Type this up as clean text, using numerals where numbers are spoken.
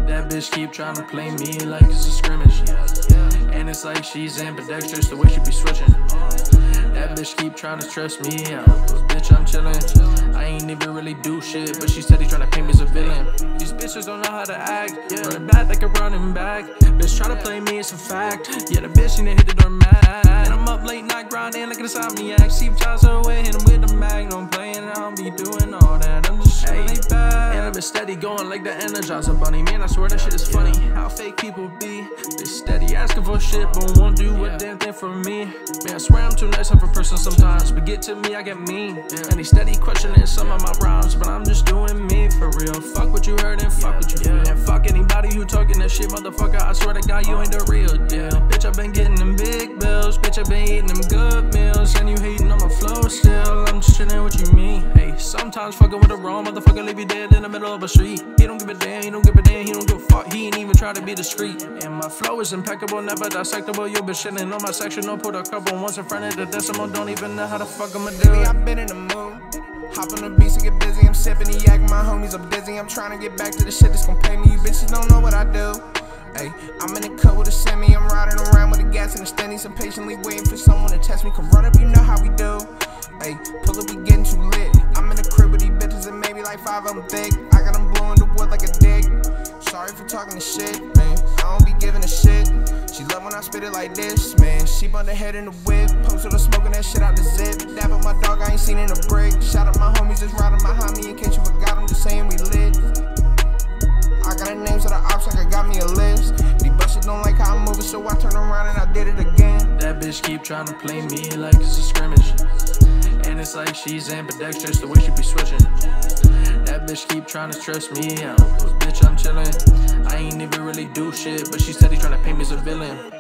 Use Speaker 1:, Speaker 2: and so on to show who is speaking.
Speaker 1: That bitch keep trying to play me like it's a scrimmage. And it's like she's ambidextrous, the way she be switching. That bitch keep trying to stress me out, but bitch, I'm chillin'. I ain't even really do shit, but she steady trying to paint me as a villain. These bitches don't know how to act, running back like a running back. Bitch try to play me, it's a fact. Yeah, the bitch need to hit the door mad. And I'm up late night grinding like an insomniac. Steve Jobs away, hit him with the mag. Don't play and I don't be doing all that. I'm just chillin' back. And I've been steady going like the Energizer Bunny. Man, I swear that shit is funny. How fake people be. They steady asking for shit, but won't do a damn thing for me. Man, I swear I'm too nice of a person sometimes, but get to me, I get mean. And they steady questioning some of my rhymes, but I'm just doing me for real. Fuck what you heard and fuck what you feel. And fuck anybody who talking that shit, motherfucker. I swear to God, you ain't the real deal. Bitch, I been getting them big bills. Bitch, I been eating them good meals. And you hating on my flow still. I'm just chilling, what you mean? Hey, sometimes fucking with the wrong motherfucker, leave you dead in the middle of a street. He don't give a damn, he don't give a damn, he don't give a fuck. He ain't even try to be discreet. And my flow is impeccable, never dissectable. You been shitting on my section, don't put a couple once in front of the decimal. Don't even know how the fuck I'ma do it.
Speaker 2: I've been in the mood. Hop on the beats and get busy. I'm sipping the yak, my homies are dizzy. I'm trying to get back to the shit that's gon' pay me. You bitches don't know what I do. Hey, I'm in the cut with a semi. I'm riding around with the gas and the steadies. I'm patiently waiting for someone to test me. Come run up, you know how we do. Hey, pull up, we getting too lit. I'm in the crib with these bitches and maybe like 5 of them thick. I got them blowing the wood like a dick. Sorry for talking the shit, man. I don't be giving a shit. She love when I spit it like this, man. She bumped her head in the whip. Posted her smoking that shit out the zip. Dab up my dog, I ain't seen in a brick. Shout out my homies just riding behind me. In case you forgot, I'm just saying we lit. I got the names of the ops like I got me a list. These bushes don't like how I'm moving, so I turn around and I did it again.
Speaker 1: That bitch keep trying to play me like it's a scrimmage. And it's like she's ambidextrous, the way she be switching. That bitch keep trying to stress me out, but bitch, I'm chillin'. I ain't even really do shit, but she steady trying to paint me as a villain.